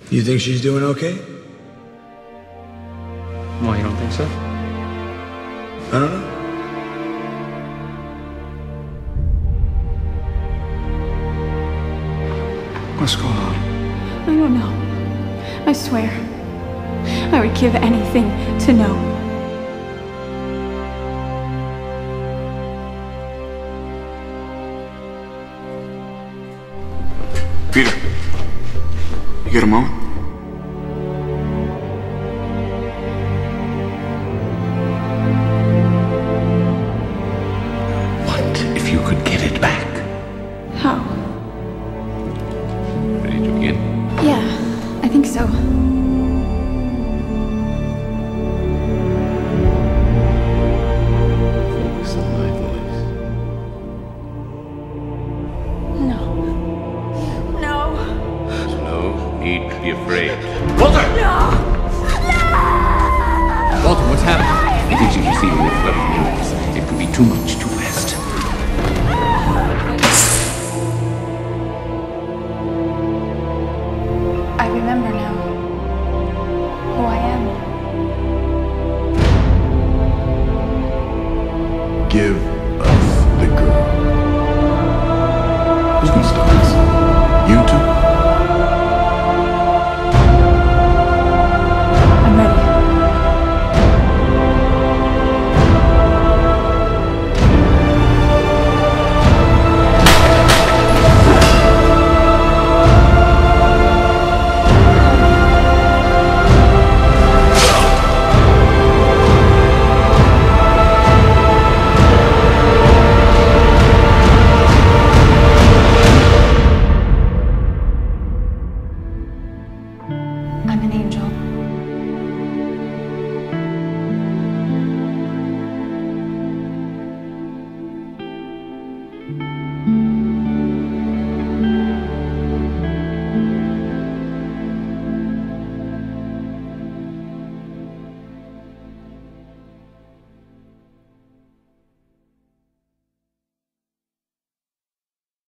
You think she's doing okay? Why, you don't think so? I don't know. What's going on? I don't know. I swear. I would give anything to know. Peter, you got a moment? What if you could get it back? How? Ready to begin? Yeah, I think so. Focus on my voice. No. No. There's no need to be afraid. Walter! No! Walter, what's happening? I think she's receiving a flood of news. It could be too much too fast. I remember now who I am. Give